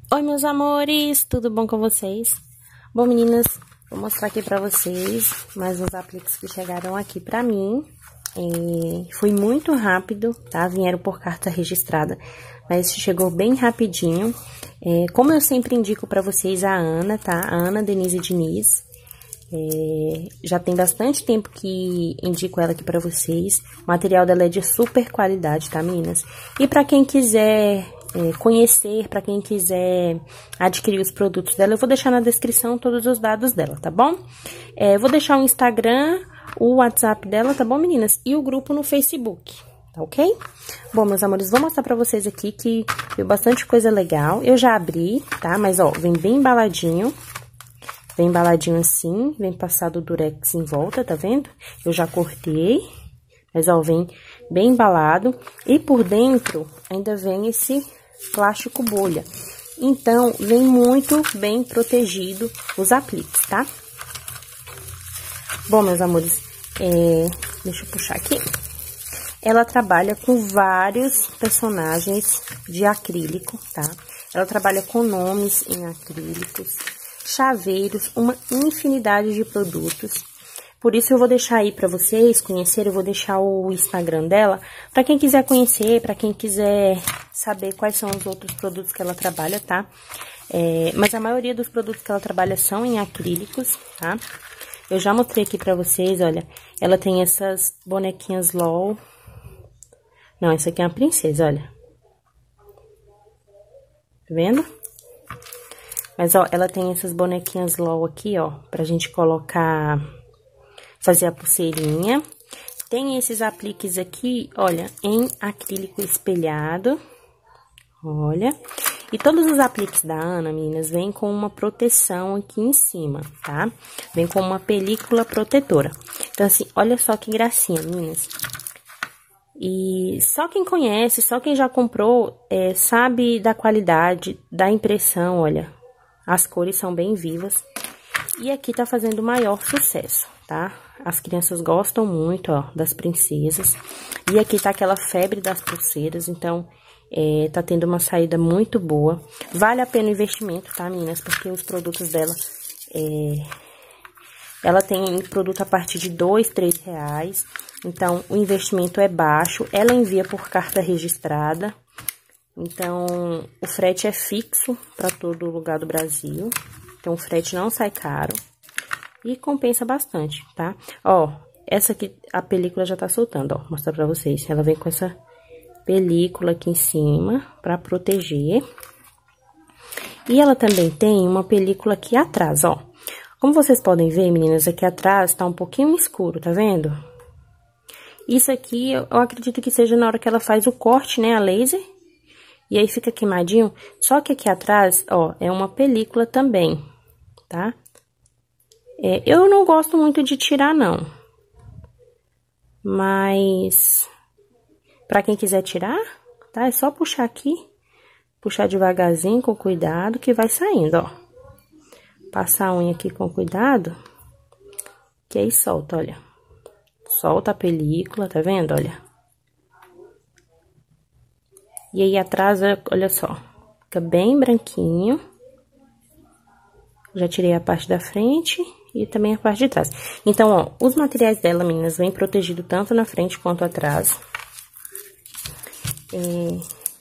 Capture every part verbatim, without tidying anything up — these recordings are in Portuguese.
Oi, meus amores, tudo bom com vocês? Bom, meninas, vou mostrar aqui pra vocês mais uns apliques que chegaram aqui pra mim. E foi muito rápido, tá? Vieram por carta registrada, mas chegou bem rapidinho. É, como eu sempre indico pra vocês, a Ana, tá? A Ana Denise Diniz. É, já tem bastante tempo que indico ela aqui pra vocês. O material dela é de super qualidade, tá, meninas? E pra quem quiser é, conhecer, pra quem quiser adquirir os produtos dela, eu vou deixar na descrição todos os dados dela, tá bom? É, vou deixar o Instagram, o WhatsApp dela, tá bom, meninas? E o grupo no Facebook, tá ok? Bom, meus amores, vou mostrar pra vocês aqui que veio bastante coisa legal. Eu já abri, tá? Mas, ó, vem bem embaladinho. Vem embaladinho assim, vem passado o durex em volta, tá vendo? Eu já cortei, mas ó, vem bem embalado. E por dentro ainda vem esse plástico bolha. Então, vem muito bem protegido os apliques, tá? Bom, meus amores, é... deixa eu puxar aqui. Ela trabalha com vários personagens de acrílico, tá? Ela trabalha com nomes em acrílicos, chaveiros, uma infinidade de produtos. Por isso eu vou deixar aí para vocês conhecerem, eu vou deixar o Instagram dela, para quem quiser conhecer, para quem quiser saber quais são os outros produtos que ela trabalha, tá? É, mas a maioria dos produtos que ela trabalha são em acrílicos, tá? Eu já mostrei aqui para vocês, olha, ela tem essas bonequinhas LOL. Não, essa aqui é uma princesa, olha. Tá vendo? Mas, ó, ela tem essas bonequinhas LOL aqui, ó, pra gente colocar, fazer a pulseirinha. Tem esses apliques aqui, olha, em acrílico espelhado, olha. E todos os apliques da Ana, meninas, vêm com uma proteção aqui em cima, tá? Vem com uma película protetora. Então, assim, olha só que gracinha, meninas. E só quem conhece, só quem já comprou, é, sabe da qualidade, da impressão, olha. As cores são bem vivas. E aqui tá fazendo maior sucesso, tá? As crianças gostam muito, ó, das princesas. E aqui tá aquela febre das pulseiras, então, é, tá tendo uma saída muito boa. Vale a pena o investimento, tá, meninas? Porque os produtos dela, é... ela tem produto a partir de dois, três reais. Então, o investimento é baixo. Ela envia por carta registrada. Então, o frete é fixo para todo lugar do Brasil. Então, o frete não sai caro. E compensa bastante, tá? Ó, essa aqui, a película já tá soltando, ó. Vou mostrar pra vocês. Ela vem com essa película aqui em cima pra proteger. E ela também tem uma película aqui atrás, ó. Como vocês podem ver, meninas, aqui atrás tá um pouquinho escuro, tá vendo? Isso aqui, eu acredito que seja na hora que ela faz o corte, né, a laser. E aí fica queimadinho, só que aqui atrás, ó, é uma película também, tá? É, eu não gosto muito de tirar, não. Mas, pra quem quiser tirar, tá? É só puxar aqui, puxar devagarzinho, com cuidado, que vai saindo, ó. Passar a unha aqui com cuidado, que aí solta, olha. Solta a película, tá vendo, olha? E aí atrás, olha só, fica bem branquinho. Já tirei a parte da frente e também a parte de trás. Então, ó, os materiais dela, meninas, vem protegido tanto na frente quanto atrás. É...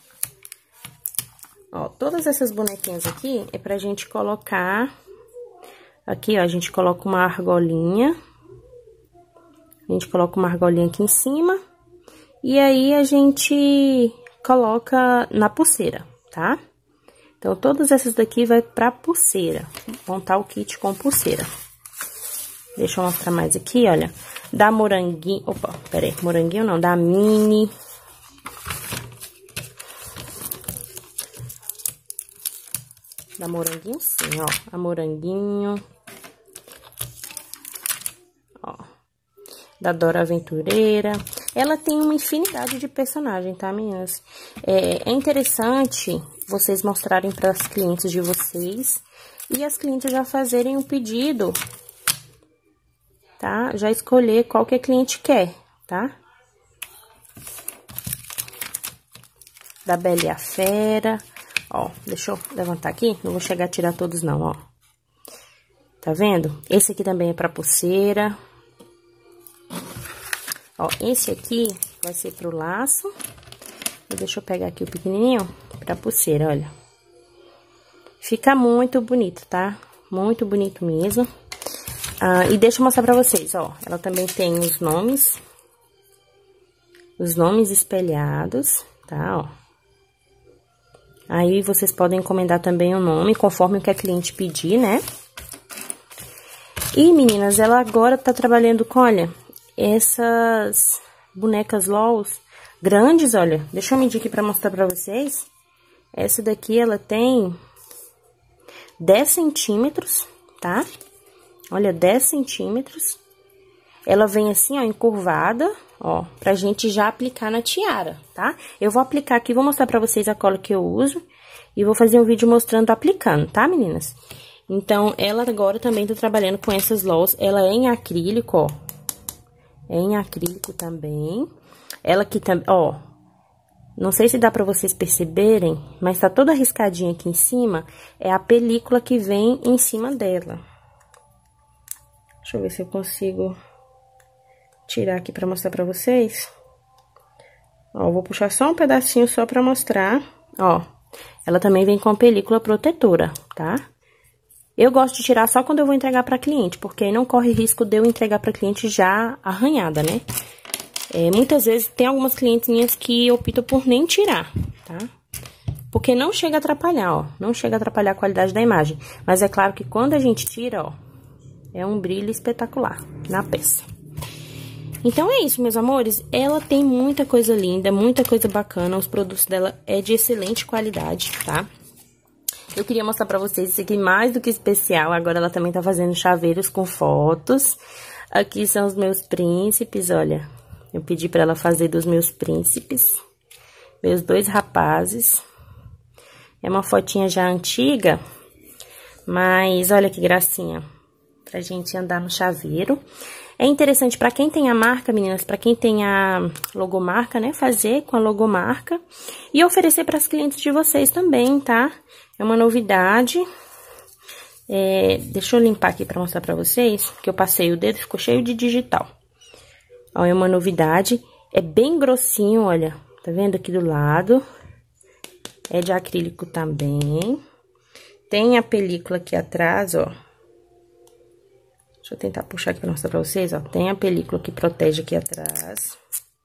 Ó, todas essas bonequinhas aqui é pra gente colocar... Aqui, ó, a gente coloca uma argolinha. A gente coloca uma argolinha aqui em cima. E aí, a gente... coloca na pulseira, tá? Então, todas essas daqui vai pra pulseira. Montar o kit com pulseira. Deixa eu mostrar mais aqui, olha. Da moranguinho... Opa, peraí. Moranguinho não, da mini. Da moranguinho sim, ó. A moranguinho. Ó. Da Dora Aventureira. Ela tem uma infinidade de personagens, tá, meninas? É, é interessante vocês mostrarem para as clientes de vocês e as clientes já fazerem um pedido, tá? Já escolher qual que a cliente quer, tá? Da Bela e a Fera. Ó, deixa eu levantar aqui, não vou chegar a tirar todos não, ó. Tá vendo? Esse aqui também é pra pulseira. Ó, esse aqui vai ser pro laço. E deixa eu pegar aqui o pequenininho pra pulseira, olha. Fica muito bonito, tá? Muito bonito mesmo. Ah, e deixa eu mostrar pra vocês, ó. Ela também tem os nomes. Os nomes espelhados, tá? Ó. Aí, vocês podem encomendar também o nome, conforme o que a cliente pedir, né? E, meninas, ela agora tá trabalhando com, olha, essas bonecas L O Ls grandes, olha. Deixa eu medir aqui pra mostrar pra vocês. Essa daqui, ela tem dez centímetros, tá? Olha, dez centímetros. Ela vem assim, ó, encurvada, ó, pra gente já aplicar na tiara, tá? Eu vou aplicar aqui, vou mostrar pra vocês a cola que eu uso e vou fazer um vídeo mostrando aplicando, tá, meninas? Então, ela agora também tá trabalhando com essas L O Ls, ela é em acrílico, ó. É em acrílico também. Ela aqui também, ó, não sei se dá pra vocês perceberem, mas tá toda riscadinha aqui em cima, é a película que vem em cima dela. Deixa eu ver se eu consigo tirar aqui pra mostrar pra vocês. Ó, eu vou puxar só um pedacinho só pra mostrar, ó. Ela também vem com película protetora, tá? Eu gosto de tirar só quando eu vou entregar pra cliente, porque aí não corre risco de eu entregar pra cliente já arranhada, né? É, muitas vezes tem algumas clientes minhas que optam por nem tirar, tá? Porque não chega a atrapalhar, ó. Não chega a atrapalhar a qualidade da imagem. Mas é claro que quando a gente tira, ó, é um brilho espetacular na peça. Então, é isso, meus amores. Ela tem muita coisa linda, muita coisa bacana. Os produtos dela é de excelente qualidade, tá? Eu queria mostrar pra vocês isso aqui mais do que especial. Agora, ela também tá fazendo chaveiros com fotos. Aqui são os meus príncipes, olha. Eu pedi pra ela fazer dos meus príncipes. Meus dois rapazes. É uma fotinha já antiga. Mas, olha que gracinha. Pra gente andar no chaveiro. É interessante pra quem tem a marca, meninas, pra quem tem a logomarca, né, fazer com a logomarca e oferecer pras clientes de vocês também, tá? É uma novidade. É, deixa eu limpar aqui pra mostrar pra vocês, que eu passei o dedo, ficou cheio de digital. Ó, é uma novidade, é bem grossinho, olha, tá vendo aqui do lado? É de acrílico também. Tem a película aqui atrás, ó. Deixa eu tentar puxar aqui pra mostrar pra vocês, ó. Tem a película que protege aqui atrás.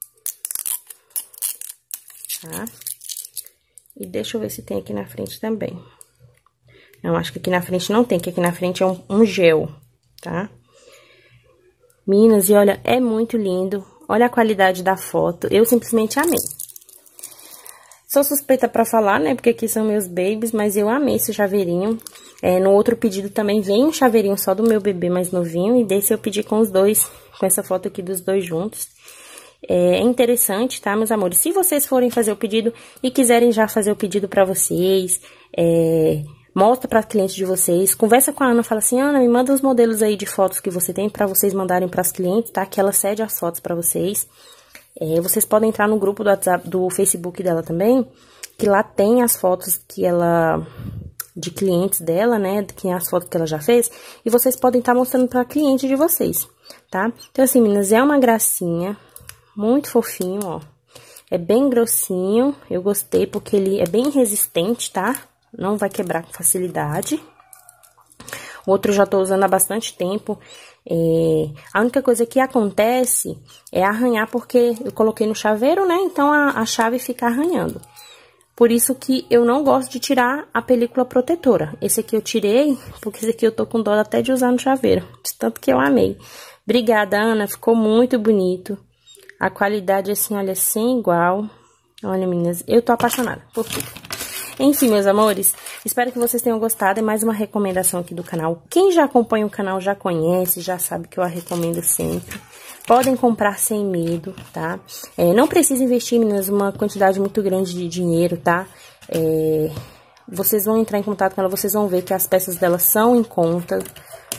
Tá? E deixa eu ver se tem aqui na frente também. Não, acho que aqui na frente não tem, que aqui na frente é um, um gel, tá? Meninas, e olha, é muito lindo. Olha a qualidade da foto. Eu simplesmente amei. Sou suspeita pra falar, né? Porque aqui são meus babies, mas eu amei esse chaveirinho. É, no outro pedido também vem um chaveirinho só do meu bebê mais novinho. E desse eu pedi com os dois, com essa foto aqui dos dois juntos. É interessante, tá, meus amores? Se vocês forem fazer o pedido e quiserem já fazer o pedido pra vocês, é, mostra pra cliente de vocês. Conversa com a Ana, fala assim, Ana, me manda os modelos aí de fotos que você tem pra vocês mandarem pras clientes, tá? Que ela cede as fotos pra vocês. É, vocês podem entrar no grupo do WhatsApp, do Facebook dela também, que lá tem as fotos que ela, de clientes dela, né, que é as fotos que ela já fez, e vocês podem estar mostrando pra cliente de vocês, tá? Então, assim, meninas, é uma gracinha, muito fofinho, ó, é bem grossinho, eu gostei porque ele é bem resistente, tá? Não vai quebrar com facilidade. O outro eu já tô usando há bastante tempo. É, a única coisa que acontece é arranhar, porque eu coloquei no chaveiro, né? Então, a, a chave fica arranhando. Por isso que eu não gosto de tirar a película protetora. Esse aqui eu tirei, porque esse aqui eu tô com dó até de usar no chaveiro. De tanto que eu amei. Obrigada, Ana. Ficou muito bonito. A qualidade, assim, olha, sem igual. Olha, meninas, eu tô apaixonada por tudo. Enfim, meus amores, espero que vocês tenham gostado. É mais uma recomendação aqui do canal. Quem já acompanha o canal já conhece, já sabe que eu a recomendo sempre. Podem comprar sem medo, tá? É, não precisa investir, meninas, uma quantidade muito grande de dinheiro, tá? É, vocês vão entrar em contato com ela, vocês vão ver que as peças dela são em conta,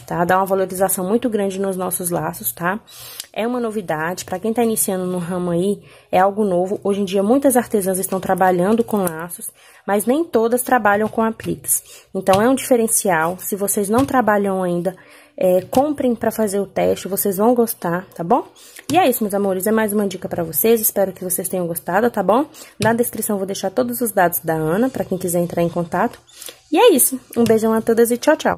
tá? Dá uma valorização muito grande nos nossos laços, tá? É uma novidade, pra quem tá iniciando no ramo aí, é algo novo. Hoje em dia, muitas artesãs estão trabalhando com laços, mas nem todas trabalham com apliques. Então, é um diferencial. Se vocês não trabalham ainda, é, comprem pra fazer o teste, vocês vão gostar, tá bom? E é isso, meus amores, é mais uma dica pra vocês, espero que vocês tenham gostado, tá bom? Na descrição eu vou deixar todos os dados da Ana, pra quem quiser entrar em contato. E é isso, um beijão a todas e tchau, tchau!